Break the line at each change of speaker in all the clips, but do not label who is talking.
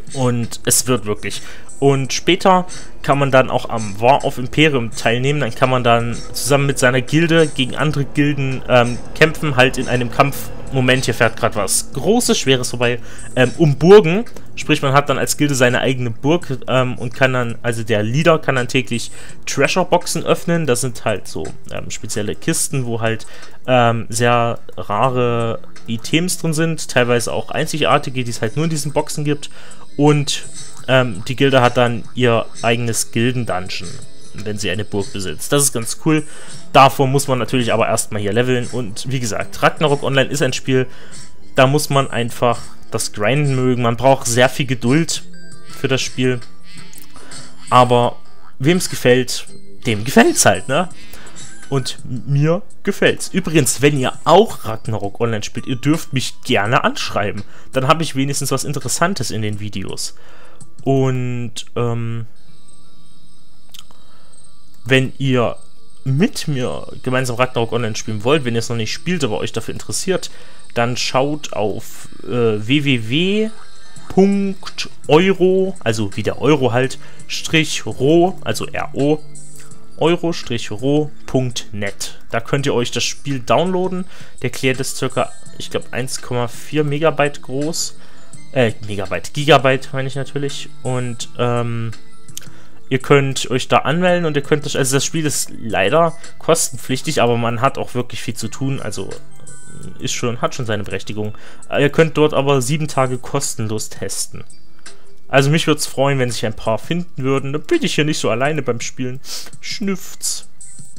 Und es wird wirklich. Und später kann man dann auch am War of Imperium teilnehmen. Dann kann man dann zusammen mit seiner Gilde gegen andere Gilden kämpfen, halt in einem Kampf. Moment, hier fährt gerade was Großes, Schweres vorbei, um Burgen. Sprich, man hat dann als Gilde seine eigene Burg und kann dann, also der Leader kann dann täglich Treasure-Boxen öffnen. Das sind halt so spezielle Kisten, wo halt sehr rare Items drin sind, teilweise auch einzigartige, die es halt nur in diesen Boxen gibt. Und die Gilde hat dann ihr eigenes Gilden-Dungeon, wenn sie eine Burg besitzt. Das ist ganz cool. Davor muss man natürlich aber erstmal hier leveln. Und wie gesagt, Ragnarok Online ist ein Spiel, da muss man einfach das Grinden mögen. Man braucht sehr viel Geduld für das Spiel. Aber wem es gefällt, dem gefällt's halt, ne? Und mir gefällt's. Übrigens, wenn ihr auch Ragnarok Online spielt, ihr dürft mich gerne anschreiben. Dann habe ich wenigstens was Interessantes in den Videos. Und wenn ihr mit mir gemeinsam Ragnarok Online spielen wollt, wenn ihr es noch nicht spielt, aber euch dafür interessiert, dann schaut auf www.euro, also wie der Euro halt, /ro, also RO, euro-ro.net. Da könnt ihr euch das Spiel downloaden. Der Client ist circa, ich glaube, 1,4 Megabyte groß. Gigabyte meine ich natürlich. Und ihr könnt euch da anmelden und ihr könnt, also das Spiel ist leider kostenpflichtig, aber man hat auch wirklich viel zu tun, also hat schon seine Berechtigung. Ihr könnt dort aber 7 Tage kostenlos testen. Also mich würde es freuen, wenn sich ein paar finden würden. Dann bin ich hier nicht so alleine beim Spielen. Schnüfft's.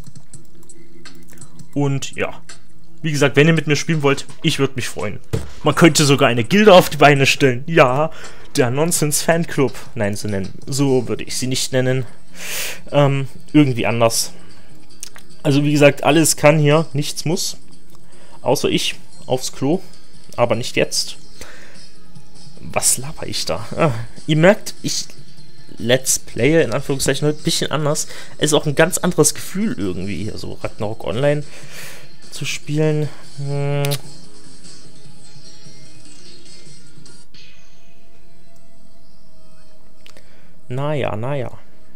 Und ja, wie gesagt, wenn ihr mit mir spielen wollt, ich würde mich freuen. Man könnte sogar eine Gilde auf die Beine stellen. Ja, der Nonsense Fanclub. Nein, so würde ich sie nicht nennen. Irgendwie anders. Also wie gesagt, alles kann hier, nichts muss. Außer ich aufs Klo. Aber nicht jetzt. Was laber ich da? Ihr merkt, ich Let's Playe in Anführungszeichen heute ein bisschen anders. Es ist auch ein ganz anderes Gefühl irgendwie, hier so Ragnarok Online zu spielen. Naja.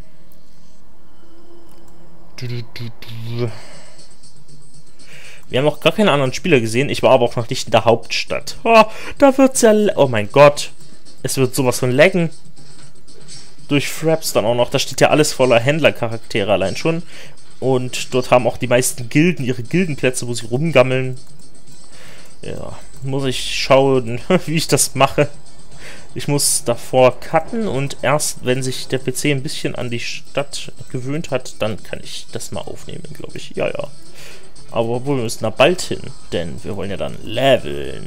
Wir haben auch gar keine anderen Spieler gesehen. Ich war aber auch noch nicht in der Hauptstadt. Oh, da wird's ja... Oh mein Gott. Es wird sowas von laggen. Durch Fraps dann auch noch. Da steht ja alles voller Händlercharaktere allein schon. Und dort haben auch die meisten Gilden ihre Gildenplätze, wo sie rumgammeln. Ja, muss ich schauen, wie ich das mache. Ich muss davor cutten und erst, wenn sich der PC ein bisschen an die Stadt gewöhnt hat, dann kann ich das mal aufnehmen, glaube ich. Ja. Aber obwohl wir müssen da bald hin, denn wir wollen ja dann leveln.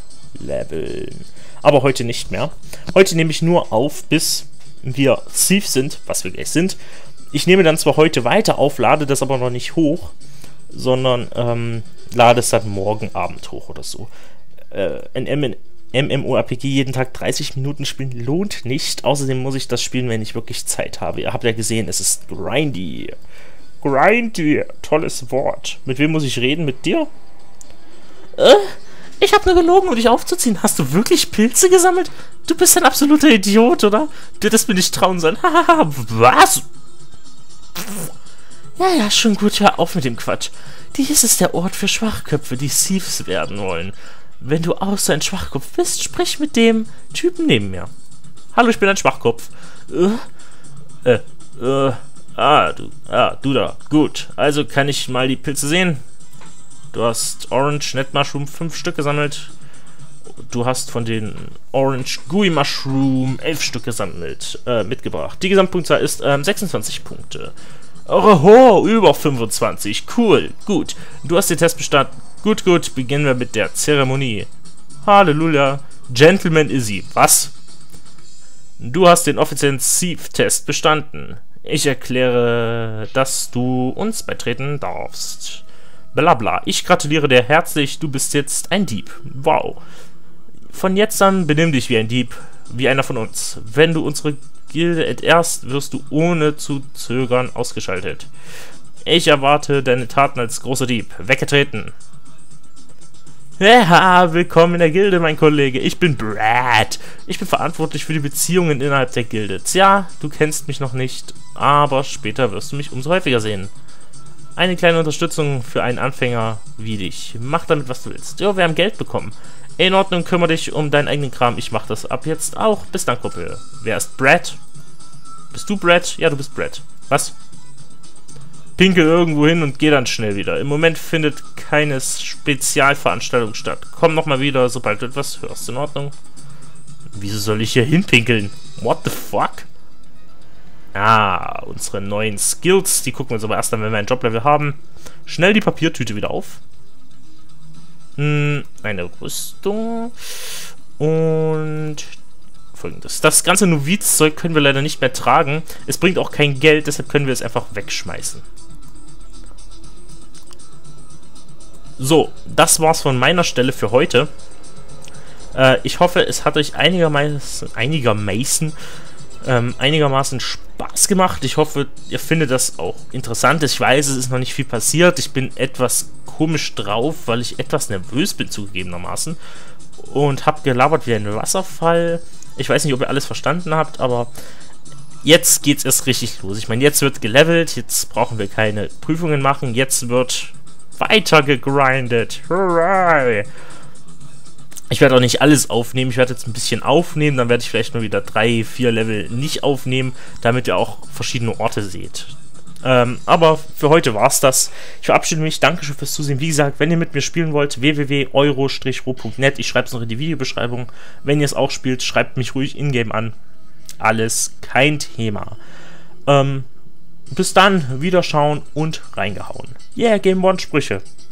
Aber heute nicht mehr. Heute nehme ich nur auf, bis wir Thief sind, was wir gleich sind. Ich nehme dann zwar heute weiter auf, lade das aber noch nicht hoch, sondern lade es dann morgen Abend hoch oder so. Ein MMORPG jeden Tag 30 Minuten spielen lohnt nicht. Außerdem muss ich das spielen, wenn ich wirklich Zeit habe. Ihr habt ja gesehen, es ist grindy. Grindy, tolles Wort. Mit wem muss ich reden? Mit dir? Ich habe nur gelogen, um dich aufzuziehen. Hast du wirklich Pilze gesammelt? Du bist ein absoluter Idiot, oder? Dir das mir nicht trauen sollen. Hahaha, was? Ja, schon gut, hör auf mit dem Quatsch. Dies ist der Ort für Schwachköpfe, die Thieves werden wollen. Wenn du auch so ein Schwachkopf bist, sprich mit dem Typen neben mir. Hallo, ich bin ein Schwachkopf. Du da. Gut, also kann ich mal die Pilze sehen. Du hast Orange Net Mushroom 5 Stück gesammelt. Du hast von den Orange Gooey Mushroom 11 Stück gesammelt, mitgebracht. Die Gesamtpunktzahl ist 26 Punkte. Oho, über 25. Cool, gut. Du hast den Test bestanden. Gut, beginnen wir mit der Zeremonie. Halleluja. Gentleman Izzy. Was? Du hast den offiziellen Thief-Test bestanden. Ich erkläre, dass du uns beitreten darfst. Blabla. Ich gratuliere dir herzlich. Du bist jetzt ein Dieb. Wow. Von jetzt an benimm dich wie ein Dieb. Wie einer von uns. Wenn du unsere Gilde entehrst, wirst du ohne zu zögern ausgeschaltet. Ich erwarte deine Taten als großer Dieb. Weggetreten. Ja, willkommen in der Gilde, mein Kollege. Ich bin Brad. Ich bin verantwortlich für die Beziehungen innerhalb der Gilde. Tja, du kennst mich noch nicht, aber später wirst du mich umso häufiger sehen. Eine kleine Unterstützung für einen Anfänger wie dich. Mach damit, was du willst. Jo, wir haben Geld bekommen. In Ordnung, kümmere dich um deinen eigenen Kram. Ich mach das ab jetzt auch. Bis dann, Kumpel. Wer ist Brad? Bist du Brad? Ja, du bist Brad. Was? Pinkel irgendwo hin und geh dann schnell wieder. Im Moment findet keine Spezialveranstaltung statt. Komm nochmal wieder, sobald du etwas hörst. In Ordnung? Wieso soll ich hier hinpinkeln? What the fuck? Ah, unsere neuen Skills. Die gucken wir uns aber erst an, wenn wir ein Joblevel haben. Schnell die Papiertüte wieder auf. Eine Rüstung. Und Folgendes. Das ganze Novizzeug können wir leider nicht mehr tragen. Es bringt auch kein Geld, deshalb können wir es einfach wegschmeißen. So, das war's von meiner Stelle für heute. Ich hoffe, es hat euch einigermaßen Spaß gemacht. Ich hoffe, ihr findet das auch interessant. Ich weiß, es ist noch nicht viel passiert. Ich bin etwas komisch drauf, weil ich etwas nervös bin, zugegebenermaßen. Und habe gelabert wie ein Wasserfall. Ich weiß nicht, ob ihr alles verstanden habt, aber jetzt geht's erst richtig los. Ich meine, jetzt wird gelevelt, jetzt brauchen wir keine Prüfungen machen, jetzt wird weiter gegrindet. Hurray! Ich werde auch nicht alles aufnehmen, ich werde jetzt ein bisschen aufnehmen, dann werde ich vielleicht nur wieder 3, 4 Level nicht aufnehmen, damit ihr auch verschiedene Orte seht. Aber für heute war's das. Ich verabschiede mich, Dankeschön fürs Zusehen. Wie gesagt, wenn ihr mit mir spielen wollt, www.euro-ro.net. Ich schreibe es noch in die Videobeschreibung. Wenn ihr es auch spielt, schreibt mich ruhig in-game an. Alles kein Thema. Bis dann, Wiederschauen und reingehauen. Yeah, Game One Sprüche.